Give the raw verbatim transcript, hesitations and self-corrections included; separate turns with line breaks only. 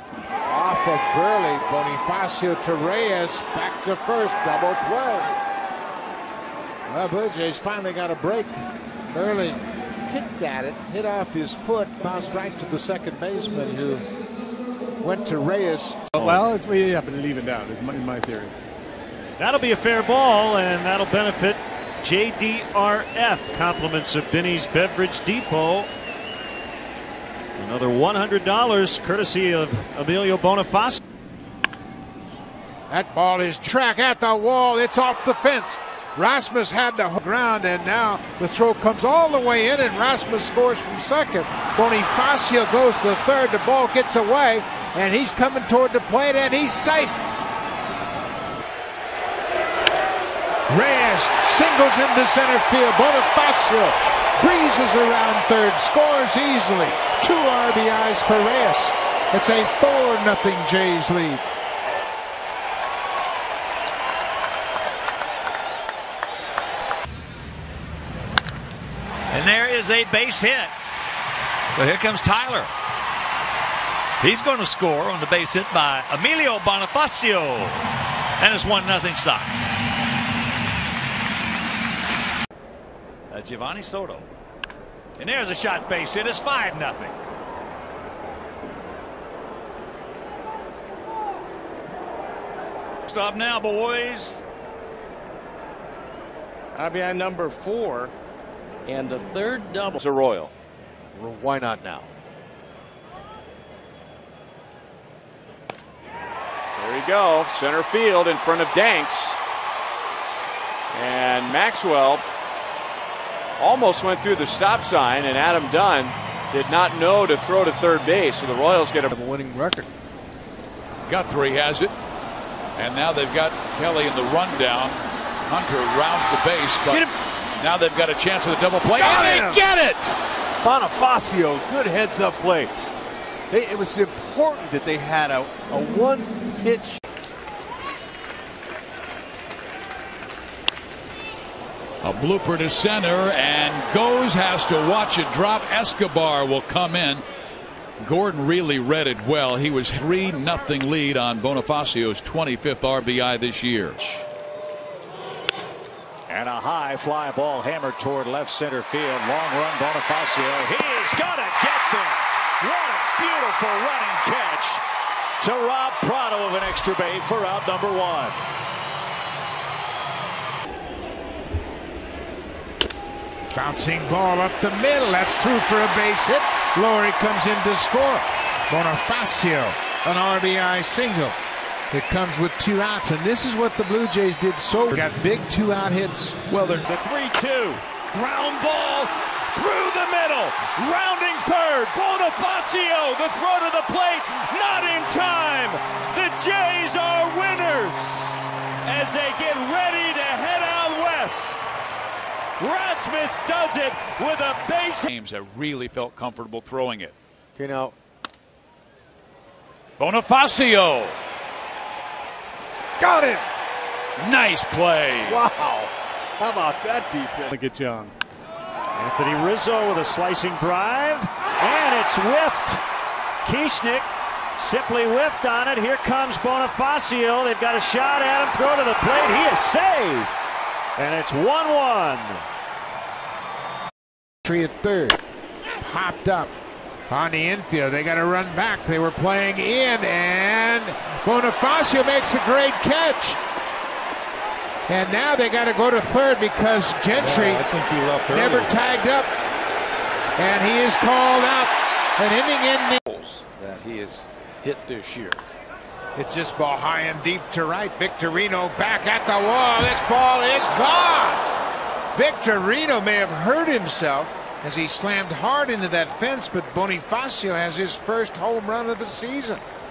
Off of Burley, Bonifacio to Reyes, back to first, double play. Well, Blue Jays finally got a break. Burley kicked at it, hit off his foot, bounced right to the second baseman who went to Reyes.
Well, it's, yeah, but leave it down, is my, my theory.
That'll be a fair ball, and that'll benefit J D R F. Compliments of Binny's Beverage Depot. Another one hundred dollars courtesy of Emilio Bonifacio.
That ball is track at the wall. It's off the fence. Rasmus had the ground, and now the throw comes all the way in, and Rasmus scores from second. Bonifacio goes to third. The ball gets away, and he's coming toward the plate, and he's safe. Reyes singles into center field. Bonifacio breezes around third, scores easily. Two R B Is for Reyes. It's a four nothing Jays lead.
And there is a base hit. But here comes Tyler. He's going to score on the base hit by Emilio Bonifacio. And it's one nothing Sox. Uh, Giovanni Soto. And there's a shot base hit. It's five nothing. Stop now, boys.
R B I number four and the third double.
It's a Royal. Why not now? There you go. Center field in front of Danks. And Maxwell almost went through the stop sign, and Adam Dunn did not know to throw to third base. So the Royals get a
winning record. Guthrie has it. And now they've got Kelly in the rundown. Hunter rounds the base, but now they've got a chance of a double play.
Got
and they get it!
Bonifacio, good heads-up play. They, it was important that they had a, a one-pitch.
A blooper to center, and Goes has to watch it drop. Escobar will come in. Gordon really read it well. He was three nothing lead on Bonifacio's twenty-fifth R B I this year.
And a high fly ball hammered toward left center field. Long run Bonifacio. He's gonna get there. What a beautiful running catch to rob Prado of an extra base for out number one.
Bouncing ball up the middle. That's through for a base hit. Lowry comes in to score. Bonifacio, an R B I single. It comes with two outs, and this is what the Blue Jays did so. Got big two-out hits.
Well, they're the three two. Ground ball through the middle. Rounding third. Bonifacio, the throw to the plate. Not in time. The Jays are winners as they get ready to head out west. Rasmus does it with a base.
Games that really felt comfortable throwing it.
Okay, now
Bonifacio. Got it. Nice play.
wow, how about that defense?
Look at John.
Anthony Rizzo with a slicing drive, and it's whiffed. Kieschnick simply whiffed on it. Here comes Bonifacio. They've got a shot at him. Throw to the plate. He is saved. And it's one one.
Tree at third. Popped up on the infield. They got to run back. They were playing in, and Bonifacio makes a great catch. And now they got to go to third because Gentry
yeah, I think he left
never
early.
tagged up. And he is called out. An inning in the
that he has hit this year.
It's this ball high and deep to right. Victorino back at the wall. This ball is gone. Victorino may have hurt himself as he slammed hard into that fence, but Bonifacio has his first home run of the season.